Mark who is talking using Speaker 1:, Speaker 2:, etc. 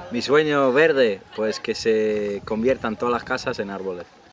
Speaker 1: Mi sueño verde, pues que se conviertan todas las casas en árboles.